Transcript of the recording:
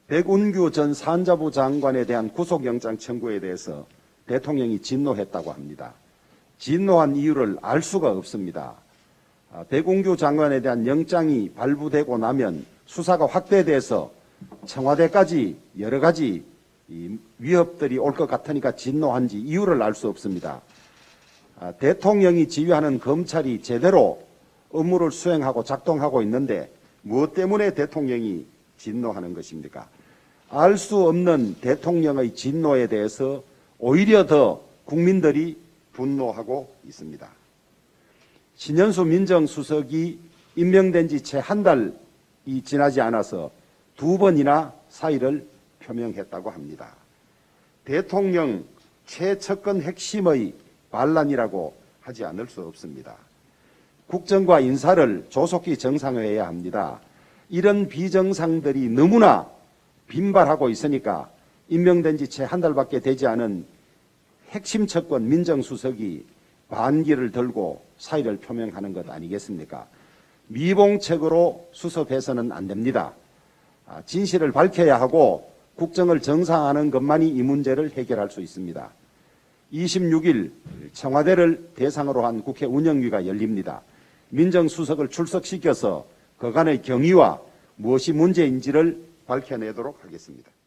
백운규 전 산자부 장관에 대한 구속영장 청구에 대해서 대통령이 진노했다고 합니다. 진노한 이유를 알 수가 없습니다. 백운규 장관에 대한 영장이 발부되고 나면 수사가 확대돼서 청와대까지 여러 가지 위협들이 올 것 같으니까 진노한지 이유를 알 수 없습니다. 대통령이 지휘하는 검찰이 제대로 업무를 수행하고 작동하고 있는데 무엇 때문에 대통령이 진노하는 것입니까? 알 수 없는 대통령의 진노에 대해서 오히려 더 국민들이 분노하고 있습니다. 신현수 민정수석이 임명된 지 채 한 달이 지나지 않아서 2번이나 사의를 표명했다고 합니다. 대통령 최측근 핵심의 반란이라고 하지 않을 수 없습니다. 국정과 인사를 조속히 정상화해야 합니다. 이런 비정상들이 너무나 빈발하고 있으니까 임명된 지 채 한 달밖에 되지 않은 핵심 측근 민정수석이 반기를 들고 사의를 표명하는 것 아니겠습니까? 미봉책으로 수습해서는 안 됩니다. 진실을 밝혀야 하고 국정을 정상화하는 것만이 이 문제를 해결할 수 있습니다. 26일 청와대를 대상으로 한 국회 운영위가 열립니다. 민정수석을 출석시켜서 그간의 경위와 무엇이 문제인지를 밝혀내도록 하겠습니다.